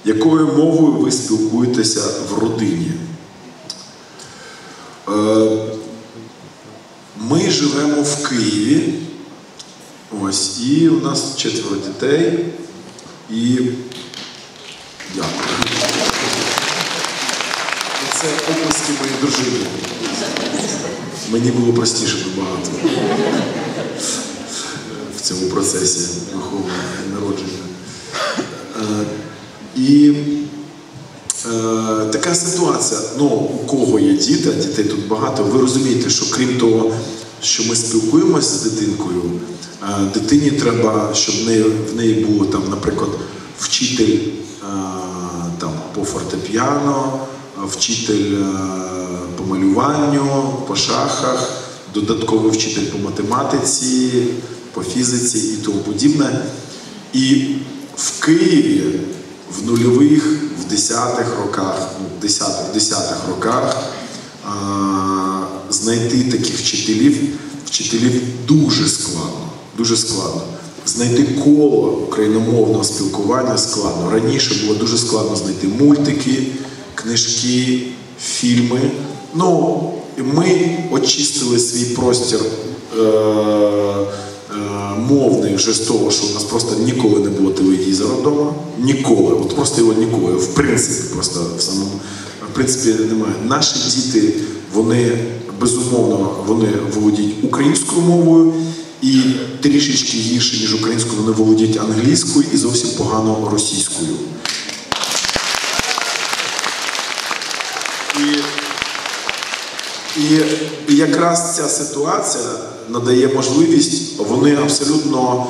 Якою мовою ви спілкуєтеся в родині? Ми живемо в Києві. Ось, і у нас 4 дітей. І дякую. Це оплески моїй дружині. Мені було простіше набагато в цьому процесі виховування і народження. І така ситуація, ну, у кого є діти, а дітей тут багато, ви розумієте, що крім того, що ми спілкуємося з дитинкою, дитині треба, щоб в неї було, там, наприклад, вчитель там, по фортепіано, вчитель по малюванню, по шахах, додатковий вчитель по математиці, по фізиці і тому подібне. І в Києві в нульових, в 10-х роках, в 10-х роках знайти таких вчителів дуже складно, дуже складно. Знайти коло україномовного спілкування складно. Раніше було дуже складно знайти мультики, книжки, фільми. Ну, ми очистили свій простір мовний вже з того, що у нас просто ніколи не було телевізора вдома. Ніколи. От просто його ніколи. В принципі, просто в принципі немає. Наші діти, вони, безумовно, вони володіють українською мовою і трішечки гірше, ніж українською, вони володіють англійською і зовсім погано російською. І якраз ця ситуація надає можливість, вони абсолютно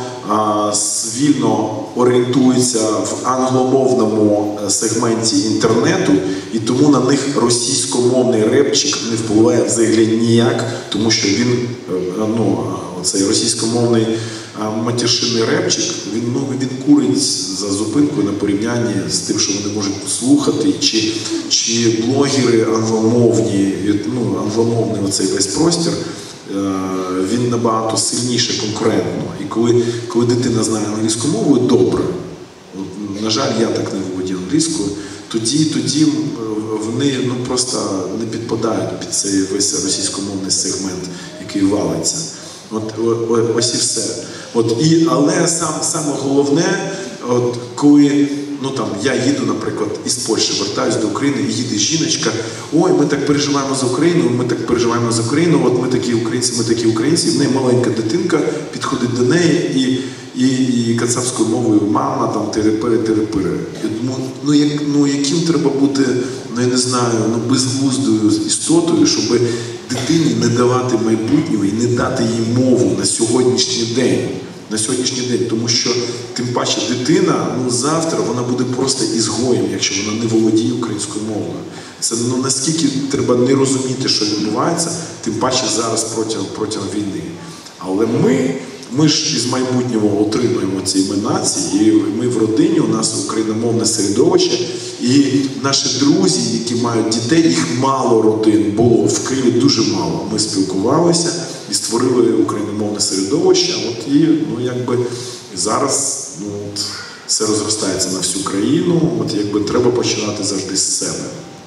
вільно орієнтуються в англомовному сегменті інтернету, і тому на них російськомовний репчик не впливає взагалі ніяк, тому що він, ну, цей російськомовний матершинний репчик, він курить за зупинкою на порівнянні з тим, що вони можуть слухати, чи блогери англомовні, ну, англомовний оцей весь простір, він набагато сильніше конкурентно. І коли дитина знає англійську мову, добре. На жаль, я так не володію англійською, тоді вони, ну, просто не підпадають під цей весь російськомовний сегмент, який валиться. Ось і все. Але саме головне, коли, ну, там, я їду, наприклад, із Польщі, вертаюсь до України, і їде жіночка, ой, ми так переживаємо за Україну, ми так переживаємо за Україну, от ми такі українці, в неї маленька дитинка, підходить до неї і кацапською мовою мама, там, тири-пири. Я думаю, ну яким треба бути, ну, я не знаю, ну, безглуздою істотою, щоб дитині не давати майбутнього і не дати їй мову на сьогоднішній день. Тому що, тим паче, дитина, ну, завтра вона буде просто ізгоєм, якщо вона не володіє українською мовою. Це, ну, наскільки треба не розуміти, що відбувається, тим паче зараз протягом війни. Але ми ж із майбутнього отримуємо ці нації, і ми в родині, у нас україномовне середовище, і наші друзі, які мають дітей, їх мало родин було, в Києві дуже мало. Ми спілкувалися і створили україномовне середовище, і, ну, якби зараз, ну, все розростається на всю країну, треба починати завжди з себе.